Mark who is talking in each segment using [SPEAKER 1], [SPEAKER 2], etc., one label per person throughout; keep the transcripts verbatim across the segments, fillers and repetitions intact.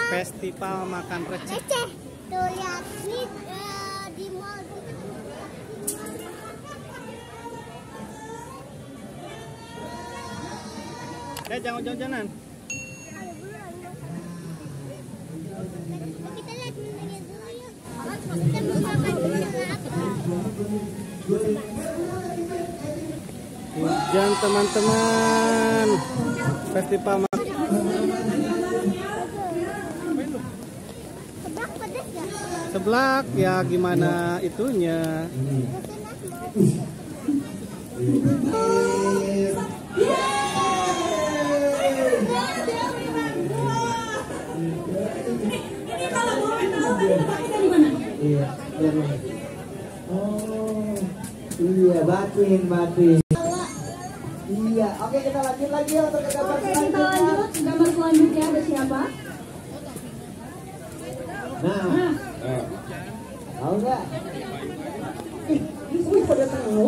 [SPEAKER 1] Festival makan receh.
[SPEAKER 2] Receh. Tuh lihat nih uh, di mall.
[SPEAKER 1] Eh jangan jalan-jalan.
[SPEAKER 2] Kita lihat menunya dulu yuk. Kita mau makan dulu apa?
[SPEAKER 1] Hujan teman-teman. Festival makan.
[SPEAKER 2] Seblak pedas gak?
[SPEAKER 1] Seblak ya gimana itunya.
[SPEAKER 3] Iya, oh, iya, batin, batin. Iya, oke kita lanjut lagi ya untuk gambar
[SPEAKER 4] Oke,
[SPEAKER 3] selanjutnya.
[SPEAKER 4] kita lanjut gambar selanjutnya ada siapa?
[SPEAKER 3] Nah, eh. Tahu nggak? Ih, ini pada tahu.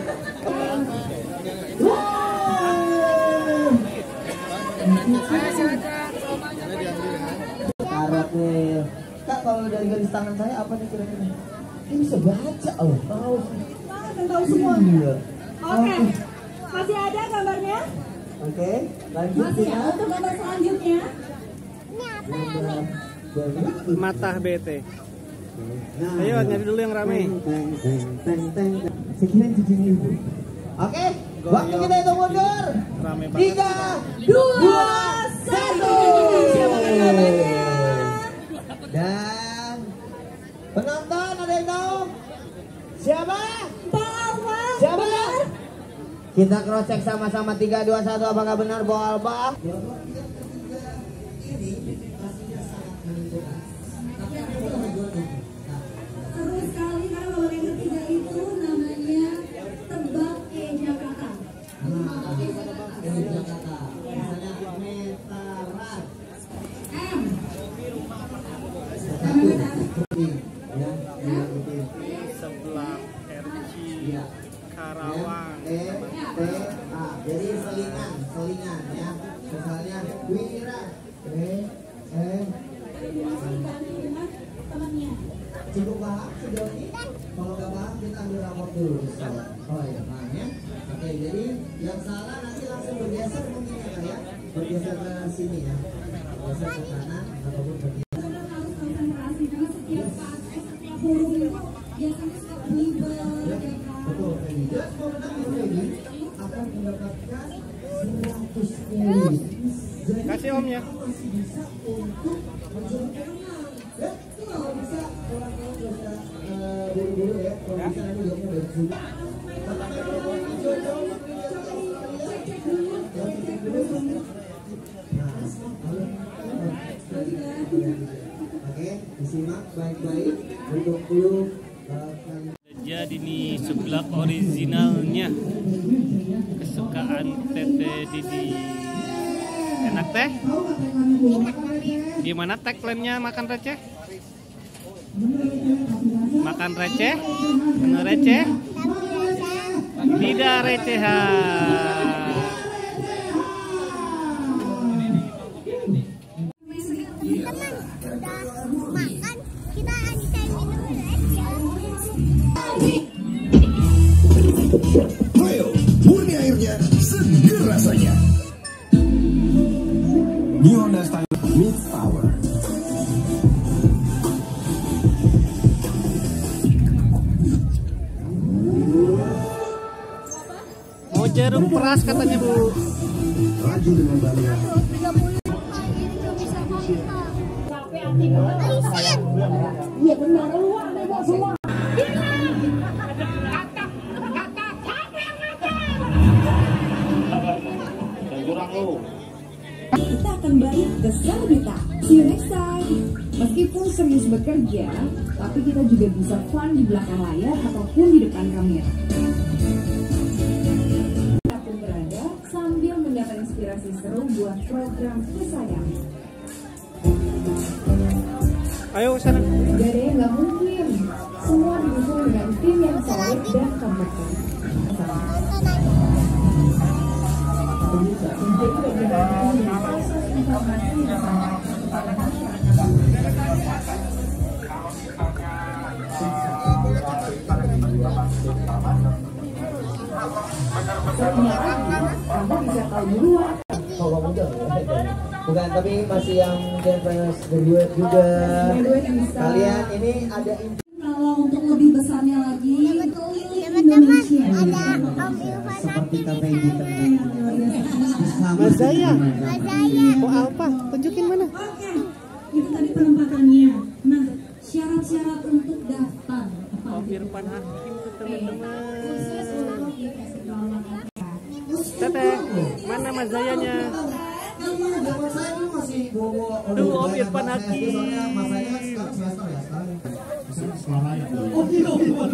[SPEAKER 3] Karat nih. Kak, kalau dari garis tangan saya apa nih kira-kira? Ini bisa baca loh, tahu.
[SPEAKER 4] Tahu tahu semua.
[SPEAKER 3] Iya.
[SPEAKER 4] Oke, masih ada gambarnya?
[SPEAKER 3] Oke, lanjut
[SPEAKER 4] Masih
[SPEAKER 3] kita.
[SPEAKER 4] ya, untuk gambar selanjutnya.
[SPEAKER 2] Ini apa ya?
[SPEAKER 3] Gambar dari
[SPEAKER 1] Mata B T.
[SPEAKER 3] Nah,
[SPEAKER 1] Ayo nyari dulu yang rame.
[SPEAKER 3] Teng, teng, teng, teng, teng. Sekian cincin ibu. Oke, waktu kita itu mundur.
[SPEAKER 1] Rame banget.
[SPEAKER 3] Tiga, dua, satu. Dan penonton ada yang tahu siapa? Siapa? Kita cross check sama-sama tiga, dua, satu. Apakah benar Bu Alba?
[SPEAKER 4] Seru sekali karena kalau yang ketiga itu namanya tebak E Jakarta. M.
[SPEAKER 1] Seblak R C Karawang.
[SPEAKER 3] T, T, A. Jadi selingan, selingan ya. Misalnya Wira, T, M. Cukup paham sejauh ini? Kalau nggak paham kita ambil rapor dulu. Oh ya, paham ya. Oke, jadi yang salah nanti langsung bergeser mungkin ya Kak ya. Bergeser ke sini ya. Bergeser ke kanan ataupun ke kiri.
[SPEAKER 4] Harus konsentrasi karena setiap kata, setiap huruf itu biasanya suka belibet.
[SPEAKER 3] Betul, Feli. Dan pemenang ini akan mendapatkan seratus poin. Jadi
[SPEAKER 1] Kasih omnya.
[SPEAKER 3] masih bisa untuk menjadi pemenang. Ya, kalau bisa orang-orang bisa eh, buru-buru ya. Kalau bisa nanti jawabnya dari sini. Oke, disimak baik-baik untuk dulu.
[SPEAKER 1] Jadi nih seblak originalnya kesukaan Tete Didi. Enak teh? Gimana tagline-nya makan receh? Makan receh? Bener receh? Tidak recehan.
[SPEAKER 2] Teman, udah makan, kita bisa minum aja.
[SPEAKER 5] Ayo, murni airnya, seger rasanya. New Honda Style Mix Power.
[SPEAKER 1] Mau jeruk peras katanya Bu.
[SPEAKER 5] Laju dengan balian.
[SPEAKER 4] Iya benar, lu ada buat semua. Kita akan balik ke Salbita. See you next time. Meskipun serius bekerja, tapi kita juga bisa fun di belakang layar ataupun di depan kamera. Kita pun berada sambil mendapat inspirasi seru buat program kesayangan.
[SPEAKER 1] Ayo ke sana.
[SPEAKER 4] Gak ada yang gak mungkin. Semua didukung dengan tim yang solid dan kompeten. Jadi bagaimana proses informasi yang sangat kepada masyarakat Kamu bisa tahu duluan.
[SPEAKER 3] Kalau muda ya. Bukan, tapi masih yang Janfresh graduate juga.
[SPEAKER 4] Graduate bisa.
[SPEAKER 3] Kalian ini ada
[SPEAKER 4] Kalau untuk lebih besarnya lagi, keliling Indonesia.
[SPEAKER 2] Ada Om Irfan
[SPEAKER 3] seperti kafe
[SPEAKER 2] Hakim.
[SPEAKER 3] di
[SPEAKER 1] Mazaya.
[SPEAKER 2] Mazaya.
[SPEAKER 1] Oh apa? Tunjukin mana?
[SPEAKER 4] Oke, itu tadi penempatannya. Nah, syarat-syarat untuk daftar. Apa?
[SPEAKER 1] Om Irfan Hakim tuh teman-teman. Teteh, mana Mazayanya?
[SPEAKER 3] Zaman saya dulu masih bawa
[SPEAKER 1] Tuh, Om Irfan Hakim.
[SPEAKER 3] Soalnya masanya sekarang semester ya sekarang.
[SPEAKER 5] Oh iya,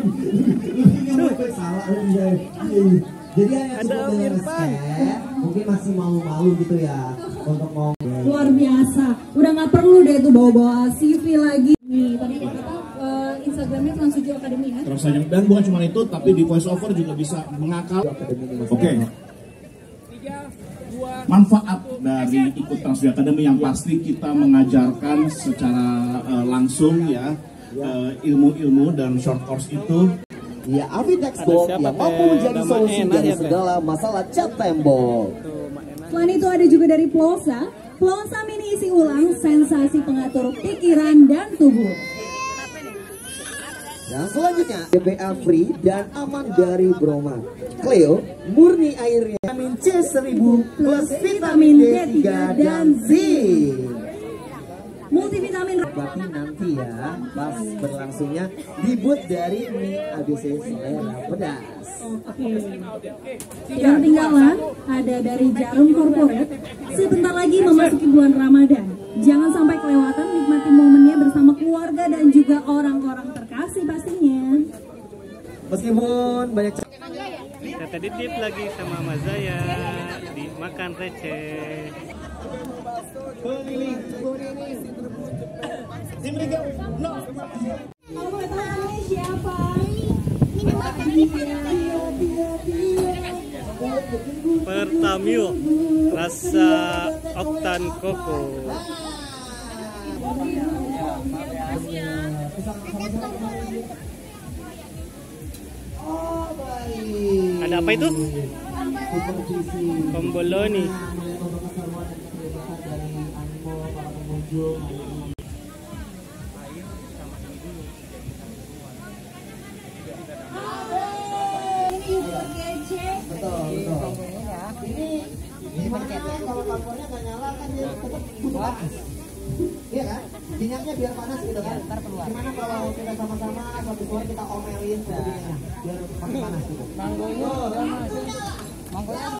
[SPEAKER 3] Salah, iya. Jadi hanya
[SPEAKER 1] Ada
[SPEAKER 3] cukup
[SPEAKER 1] Om
[SPEAKER 3] dengan
[SPEAKER 1] Irfan.
[SPEAKER 3] scan, mungkin masih malu-malu gitu ya untuk mau.
[SPEAKER 4] Luar biasa. Udah nggak perlu deh tuh bawa-bawa C V lagi. Nih, tadi kata uh, Instagramnya Trans tujuh Academy ya.
[SPEAKER 5] terus saja. Dan bukan cuma itu, tapi di voice over juga bisa mengakal. Oke. Manfaat dari ikut Trans tujuh Academy yang pasti kita mengajarkan secara uh, langsung ya uh, ilmu-ilmu dan short course itu.
[SPEAKER 3] Ya, Avi Textbook
[SPEAKER 1] siapa,
[SPEAKER 3] yang
[SPEAKER 1] Teh?
[SPEAKER 3] mampu menjadi
[SPEAKER 1] Nama
[SPEAKER 3] solusi
[SPEAKER 1] enak
[SPEAKER 3] dari
[SPEAKER 1] ya, Teh?
[SPEAKER 3] segala masalah cat tembok.
[SPEAKER 4] Selain itu ada juga dari Plosa. Plosa mini isi ulang sensasi pengatur pikiran dan tubuh.
[SPEAKER 3] Dan selanjutnya D B A free dan aman dari broma. Cleo murni airnya vitamin C seribu plus vitamin D tiga dan zinc.
[SPEAKER 4] Multivitamin.
[SPEAKER 3] Berarti nanti ya pas berlangsungnya dibuat dari mie A B C selera pedas.
[SPEAKER 4] Yang ketinggalan ada dari Jarum Corporate. Sebentar lagi memasuki bulan Ramadan. Jangan sampai kelewatan nikmati momennya bersama keluarga dan juga orang-orang terkasih pastinya.
[SPEAKER 3] Meskipun banyak
[SPEAKER 1] Teteh Didit lagi sama Mazaya di makan receh.
[SPEAKER 4] Kalau boleh tahu ini siapa?
[SPEAKER 1] Pertamil rasa oktan koko. Ada apa itu? Bomboloni.
[SPEAKER 3] betul betul. Ini gimana kalau kompornya nggak nyala kan dia tetap butuh panas. Iya kan? Minyaknya biar panas gitu kan. Gimana kalau kita sama-sama satu suara kita omelin sebagainya biar makin panas gitu. Manggonya. Manggonya.